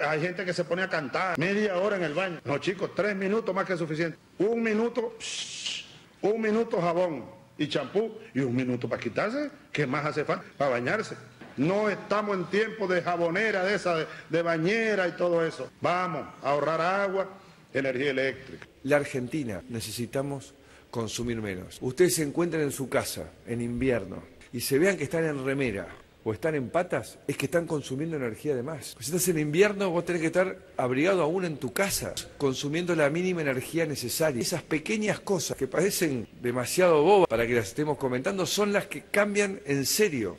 hay gente que se pone a cantar media hora en el baño. No, chicos, 3 minutos más que suficiente. 1 minuto, 1 minuto jabón y champú y 1 minuto para quitarse. ¿Qué más hace falta? Para bañarse. No estamos en tiempo de jabonera, de esa, de bañera y todo eso. Vamos a ahorrar agua, energía eléctrica. La Argentina necesitamos consumir menos. Ustedes se encuentran en su casa, en invierno, y se vean que están en remera o están en patas, es que están consumiendo energía de más. Si estás en invierno, vos tenés que estar abrigado aún en tu casa, consumiendo la mínima energía necesaria. Esas pequeñas cosas que parecen demasiado bobas para que las estemos comentando son las que cambian en serio.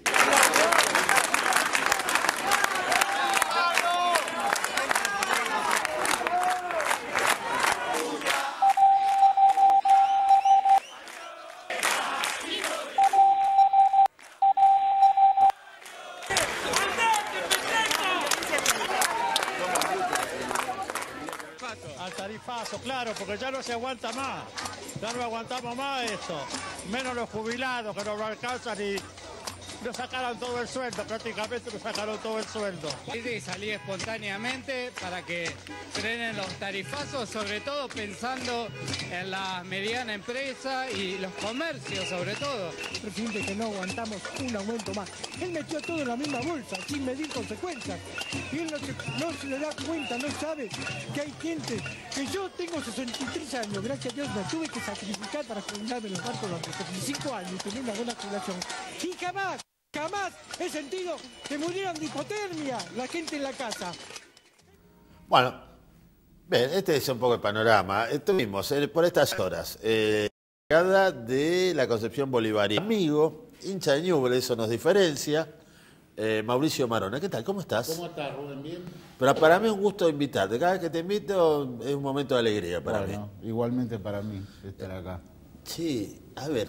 Al tarifazo, claro, porque ya no se aguanta más. Ya no aguantamos más esto. Menos los jubilados que no lo alcanzan y nos sacaron todo el sueldo, prácticamente nos sacaron todo el sueldo. Y salí espontáneamente para que frenen los tarifazos, sobre todo pensando en la mediana empresa y los comercios, sobre todo. Presidente, que no aguantamos un aumento más. Él metió todo en la misma bolsa, sin medir consecuencias. Y él no se le da cuenta, no sabe que hay gente, que yo tengo 63 años, gracias a Dios me tuve que sacrificar para jubilarme en los barcos durante 75 años y tener una buena jubilación. Y jamás he sentido que murieran de hipotermia la gente en la casa. Bueno, bien, este es un poco el panorama. Estuvimos por estas horas, llegada de la Concepción Bolivariana. Amigo, hincha de Newell's, eso nos diferencia, Mauricio Marona. ¿Qué tal? ¿Cómo estás? ¿Cómo estás, Rubén? ¿Bien? Pero para mí es un gusto invitarte. Cada vez que te invito es un momento de alegría para mí. Igualmente para mí estar acá. Sí, a ver.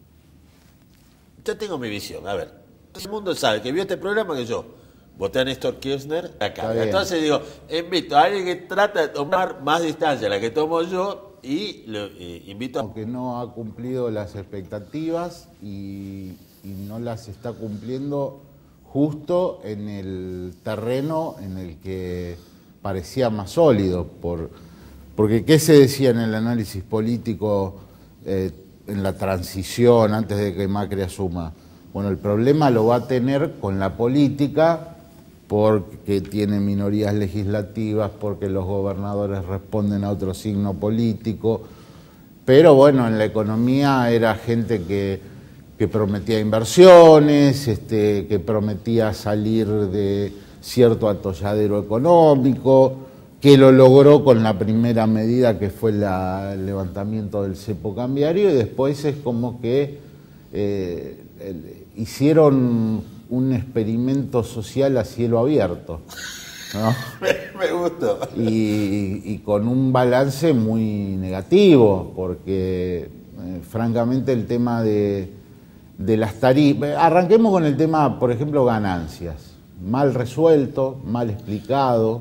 Yo tengo mi visión, a ver. Todo el mundo sabe que vio este programa que yo voté a Néstor Kirchner acá. Entonces digo, invito a alguien que trata de tomar más distancia a la que tomo yo y lo invito a... Aunque no ha cumplido las expectativas y no las está cumpliendo justo en el terreno en el que parecía más sólido. Porque ¿qué se decía en el análisis político en la transición antes de que Macri asuma? Bueno, el problema lo va a tener con la política porque tiene minorías legislativas, porque los gobernadores responden a otro signo político. Pero bueno, en la economía era gente que prometía inversiones, que prometía salir de cierto atolladero económico, que lo logró con la primera medida que fue el levantamiento del cepo cambiario y después es como que hicieron un experimento social a cielo abierto, ¿no? Me gustó. Y con un balance muy negativo, porque francamente el tema de las tarifas... Arranquemos con el tema, por ejemplo, ganancias. Mal resuelto, mal explicado,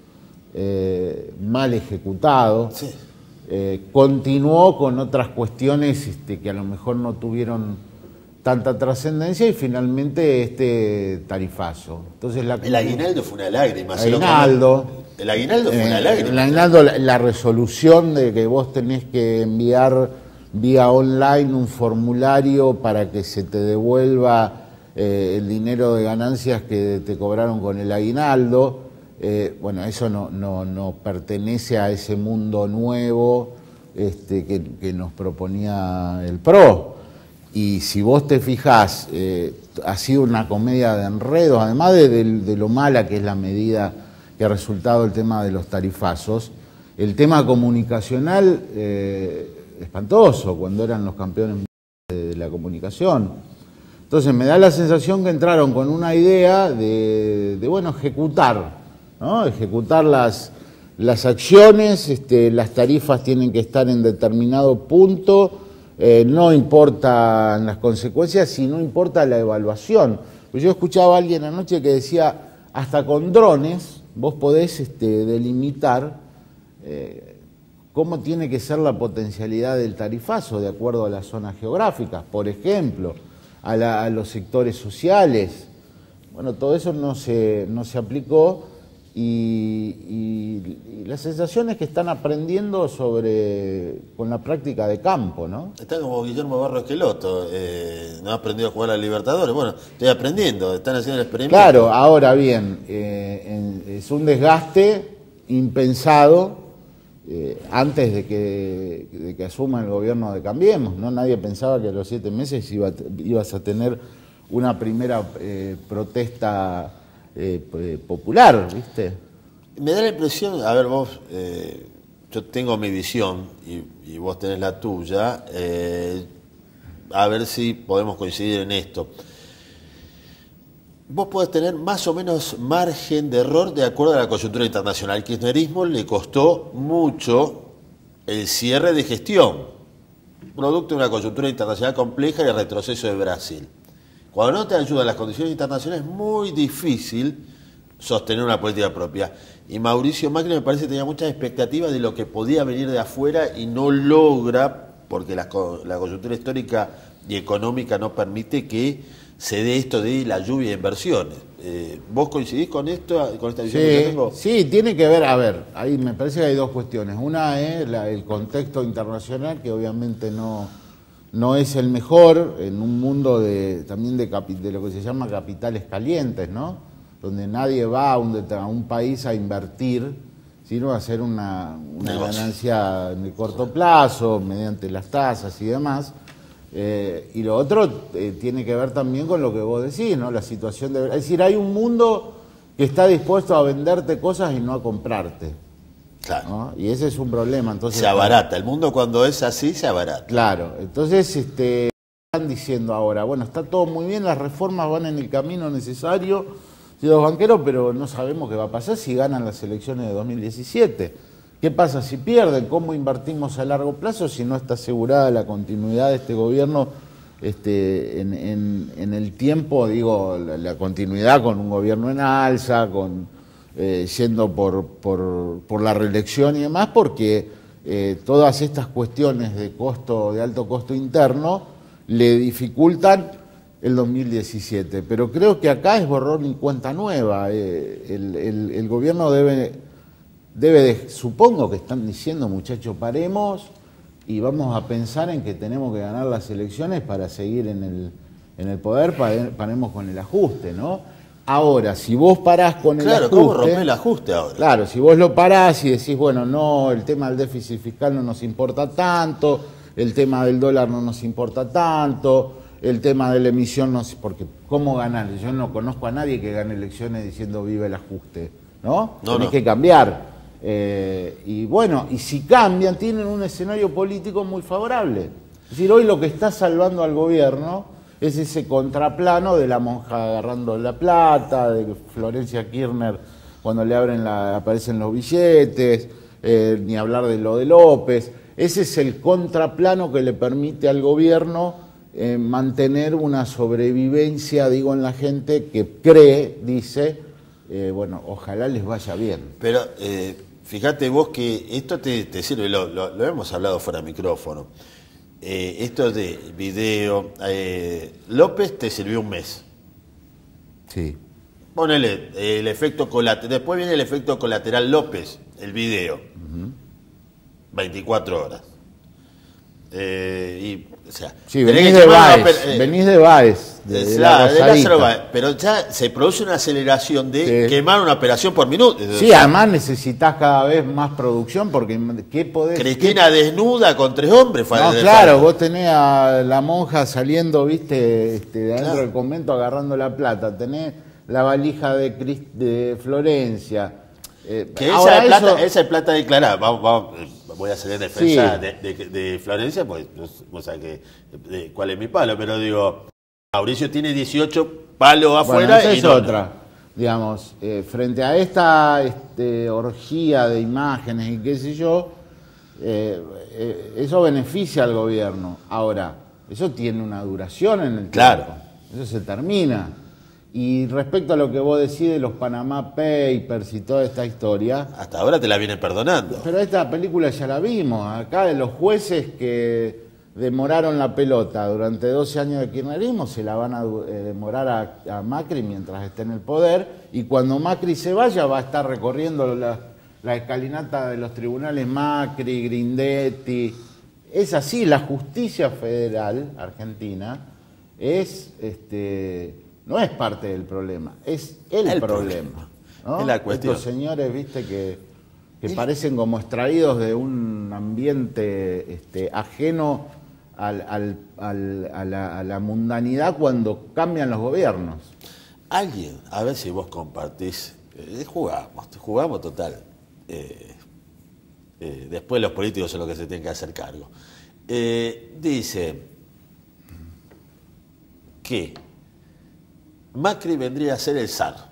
mal ejecutado. Sí. Continuó con otras cuestiones que a lo mejor no tuvieron tanta trascendencia y finalmente este tarifazo. Entonces el aguinaldo fue una lágrima. El aguinaldo fue una lágrima. El aguinaldo, la resolución de que vos tenés que enviar vía online un formulario para que se te devuelva el dinero de ganancias que te cobraron con el aguinaldo. Bueno, eso no pertenece a ese mundo nuevo que nos proponía el PRO. Y si vos te fijás, ha sido una comedia de enredos, además de lo mala que es la medida que ha resultado el tema de los tarifazos, el tema comunicacional espantoso, cuando eran los campeones de la comunicación. Entonces me da la sensación que entraron con una idea de bueno, ejecutar, ¿no? Ejecutar las acciones, las tarifas tienen que estar en determinado punto. No importan las consecuencias, sino importa la evaluación. Pues yo escuchaba a alguien anoche que decía, hasta con drones vos podés delimitar cómo tiene que ser la potencialidad del tarifazo de acuerdo a las zonas geográficas, por ejemplo, a los sectores sociales. Bueno, todo eso no se aplicó y la sensación es que están aprendiendo con la práctica de campo, ¿no? Están como Guillermo Barros Esqueloto, no ha aprendido a jugar a la Libertadores. Bueno, estoy aprendiendo, están haciendo el experimento. Claro, ahora bien, es un desgaste impensado antes de que asuma el gobierno de Cambiemos, ¿no? Nadie pensaba que a los 7 meses ibas a tener una primera protesta popular, ¿viste? Me da la impresión, a ver vos, yo tengo mi visión y vos tenés la tuya, a ver si podemos coincidir en esto. Vos podés tener más o menos margen de error de acuerdo a la coyuntura internacional. Al kirchnerismo le costó mucho el cierre de gestión, producto de una coyuntura internacional compleja y el retroceso de Brasil. Cuando no te ayudan las condiciones internacionales es muy difícil sostener una política propia. Y Mauricio Macri me parece que tenía muchas expectativas de lo que podía venir de afuera y no logra, porque la coyuntura histórica y económica no permite que se dé esto de la lluvia de inversiones. ¿Vos coincidís con esto, con esta visión que yo tengo? Sí, tiene que ver, ahí me parece que hay dos cuestiones. Una es el contexto internacional, que obviamente no es el mejor en un mundo también de lo que se llama capitales calientes, ¿no? Donde nadie va a un país a invertir, sino a hacer una ganancia en el corto plazo, mediante las tasas y demás. Y lo otro tiene que ver también con lo que vos decís, ¿no? La situación es decir, hay un mundo que está dispuesto a venderte cosas y no a comprarte. Claro. ¿No? Y ese es un problema. Entonces, se abarata. El mundo cuando es así se abarata. Claro. Entonces, están diciendo ahora, bueno, está todo muy bien, las reformas van en el camino necesario, los banqueros, pero no sabemos qué va a pasar si ganan las elecciones de 2017. ¿Qué pasa si pierden? ¿Cómo invertimos a largo plazo si no está asegurada la continuidad de este gobierno en el tiempo? Digo, la continuidad con un gobierno en alza, yendo por la reelección y demás, porque todas estas cuestiones de alto costo interno le dificultan el 2017. Pero creo que acá es borrón y cuenta nueva. El gobierno supongo que están diciendo, muchachos, paremos y vamos a pensar en que tenemos que ganar las elecciones para seguir en el poder, paremos con el ajuste, ¿no? Ahora, si vos parás con el ajuste... Claro, ¿cómo romper el ajuste ahora? Claro, si vos lo parás y decís, bueno, no, el tema del déficit fiscal no nos importa tanto, el tema del dólar no nos importa tanto, el tema de la emisión no sé, porque ¿cómo ganar? Yo no conozco a nadie que gane elecciones diciendo vive el ajuste, ¿no? Tenés que cambiar. Y bueno, y si cambian, tienen un escenario político muy favorable. Es decir, hoy lo que está salvando al gobierno es ese contraplano de la monja agarrando la plata, de Florencia Kirchner cuando le aparecen los billetes, ni hablar de lo de López. Ese es el contraplano que le permite al gobierno mantener una sobrevivencia, digo, en la gente que cree, dice, bueno, ojalá les vaya bien. Pero fíjate vos que esto te sirve, lo hemos hablado fuera de micrófono, esto de video, López te sirvió un mes. Sí. Ponele el efecto colateral, después viene el efecto colateral López, el video, 24 horas. O sea, sí, venís de Baez, pero ya se produce una aceleración de quemar una operación por minuto. Sí, además necesitas cada vez más producción porque ¿qué podés? Cristina desnuda con 3 hombres. No, claro, vos tenés a la monja saliendo, viste, de adentro del convento agarrando la plata, tenés la valija de Florencia. Que esa es plata declarada. Voy a hacer en defensa de Florencia, pues no sé cuál es mi palo, pero digo, Mauricio tiene 18 palos afuera. Esa es otra. Digamos, frente a esta orgía de imágenes y qué sé yo, eso beneficia al gobierno. Ahora, eso tiene una duración en el tiempo. Claro. Eso se termina. Y respecto a lo que vos decís de los Panama Papers y toda esta historia... Hasta ahora te la vienen perdonando. Pero esta película ya la vimos. Acá de los jueces que demoraron la pelota durante 12 años de kirchnerismo, se la van a demorar a Macri mientras esté en el poder, y cuando Macri se vaya va a estar recorriendo la escalinata de los tribunales Macri, Grindetti. Es así, la justicia federal argentina no es parte del problema, es el problema. ¿No? Es la cuestión. Estos señores, viste, que parecen como extraídos de un ambiente ajeno a la mundanidad cuando cambian los gobiernos. Alguien, a ver si vos compartís, jugamos total. Después los políticos son los que se tienen que hacer cargo. Dice que Macri vendría a ser el zar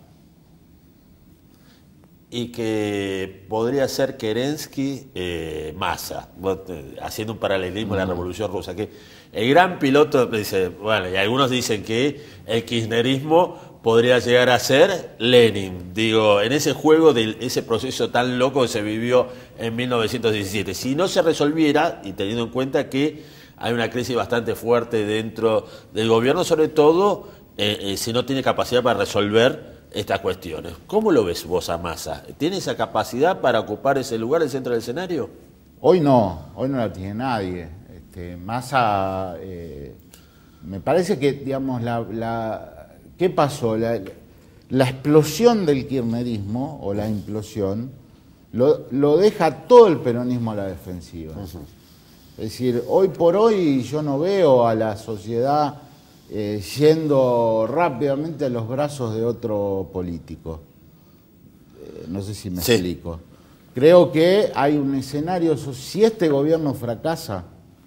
y que podría ser Kerensky Massa, haciendo un paralelismo a la Revolución Rusa, que el gran piloto dice, bueno, y algunos dicen que el kirchnerismo podría llegar a ser Lenin, digo, en ese juego de ese proceso tan loco que se vivió en 1917. Si no se resolviera, y teniendo en cuenta que hay una crisis bastante fuerte dentro del gobierno, sobre todo si no tiene capacidad para resolver estas cuestiones. ¿Cómo lo ves vos a Massa? ¿Tiene esa capacidad para ocupar ese lugar, el centro del escenario? Hoy no la tiene nadie. Massa, me parece que, digamos, ¿qué pasó? La explosión del kirchnerismo, o la implosión, lo deja todo el peronismo a la defensiva. Es decir, hoy por hoy yo no veo a la sociedad yendo rápidamente a los brazos de otro político. No sé si me explico. Creo que hay un escenario, si este gobierno fracasa,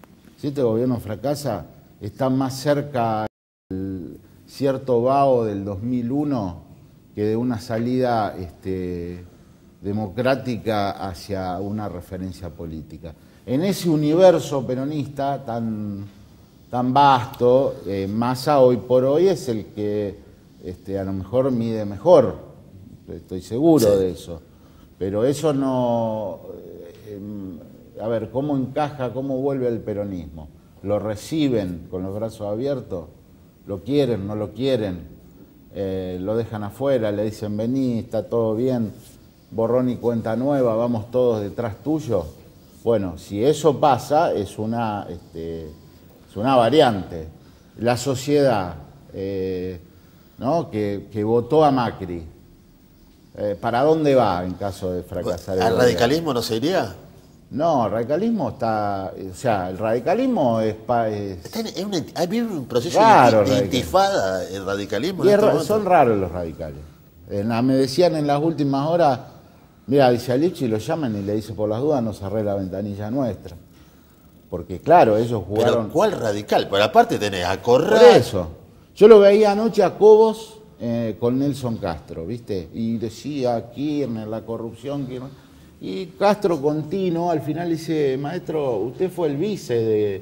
está más cerca del cierto vaho del 2001 que de una salida democrática hacia una referencia política. En ese universo peronista tan vasto, Massa hoy por hoy es el que a lo mejor mide mejor, estoy seguro de eso, pero eso no... a ver, ¿cómo encaja, cómo vuelve el peronismo? ¿Lo reciben con los brazos abiertos? ¿Lo quieren, no lo quieren? ¿Lo dejan afuera? ¿Le dicen vení, está todo bien, borrón y cuenta nueva, vamos todos detrás tuyo? Bueno, si eso pasa, es una variante. La sociedad ¿no? que votó a Macri, ¿para dónde va en caso de fracasar? ¿Al radicalismo no se iría? No, el radicalismo está... O sea, el radicalismo Hay un proceso de intifada, el radicalismo. Son raros los radicales. Me decían en las últimas horas, mira, dice a Lichi, lo llaman y le dice por las dudas, no cerré la ventanilla nuestra. Porque claro, ellos jugaron... ¿Pero cuál radical? Por aparte tenés a Corral... Por eso. Yo lo veía anoche a Cobos con Nelson Castro, ¿viste? Y decía Kirchner, la corrupción, Kirchner. Y Castro continuo, al final dice, maestro, usted fue el vice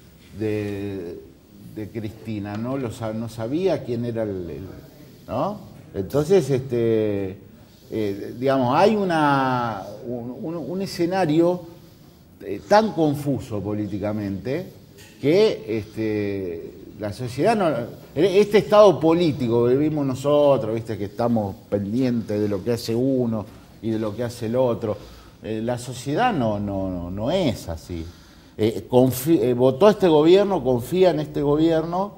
de Cristina, ¿no? No sabía quién era ¿no? Entonces, digamos, hay un escenario tan confuso políticamente que la sociedad no... Este estado político que vivimos nosotros, ¿viste? Que estamos pendientes de lo que hace uno y de lo que hace el otro. La sociedad no es así. Votó a este gobierno, confía en este gobierno,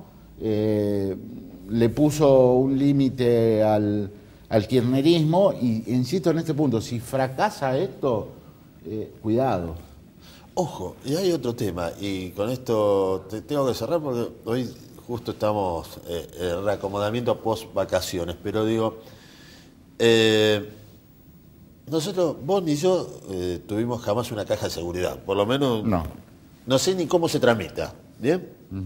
le puso un límite al kirchnerismo y insisto en este punto, si fracasa esto, cuidado. Ojo, y hay otro tema, y con esto tengo que cerrar porque hoy justo estamos en reacomodamiento post vacaciones, pero digo, nosotros, vos ni yo, tuvimos jamás una caja de seguridad, por lo menos no sé ni cómo se tramita, ¿bien?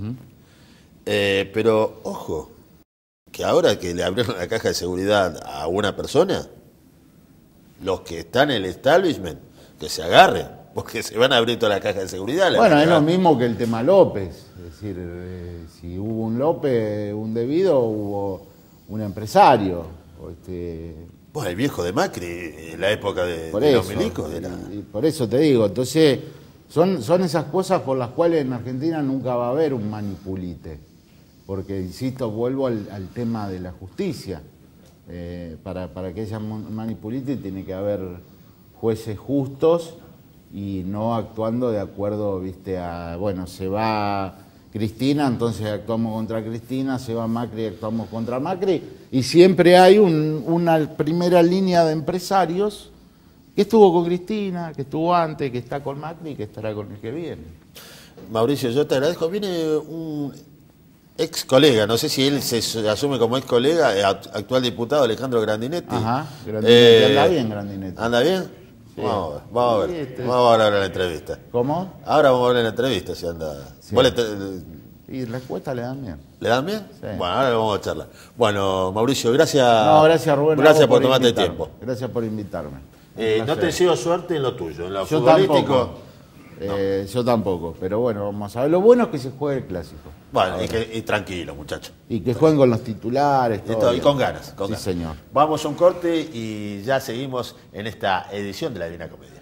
Pero ojo, que ahora que le abrieron la caja de seguridad a una persona, los que están en el establishment, que se agarren, porque se van a abrir toda la caja de seguridad. Bueno, es lo mismo que el tema López, es decir, si hubo un López, un debido, hubo un empresario. Bueno, el viejo de Macri, en la época de los milicos. Y por eso te digo, entonces Son esas cosas por las cuales en Argentina nunca va a haber un manipulite. Porque, insisto, vuelvo al tema de la justicia. Para que haya manipulite tiene que haber jueces justos y no actuando de acuerdo, viste, a, bueno, se va Cristina, entonces actuamos contra Cristina, se va Macri, actuamos contra Macri, y siempre hay una primera línea de empresarios que estuvo con Cristina, que estuvo antes, que está con Macri y que estará con el que viene. Mauricio, yo te agradezco. Viene un ex colega, no sé si él se asume como ex colega, actual diputado Alejandro Grandinetti. Ajá, Grandinetti, anda bien Grandinetti. ¿Anda bien? Sí. Vamos a ver. Vamos a hablar en la entrevista. ¿Cómo? Ahora vamos a hablar en la entrevista si anda. Sí. Y respuesta le dan bien. ¿Le dan bien? Sí. Bueno, ahora vamos a charlar. Bueno, Mauricio, gracias. No, gracias Rubén. Gracias por tomarte el tiempo. Gracias por invitarme. No te deseo suerte en lo tuyo, en lo yo futbolístico. Tampoco. No. Yo tampoco, pero bueno, vamos a ver. Lo bueno es que se juegue el clásico. Bueno, y tranquilo, muchachos. Y que jueguen con los titulares, todo. Y con ganas. Sí, señor. Vamos a un corte y ya seguimos en esta edición de La Divina Comedia.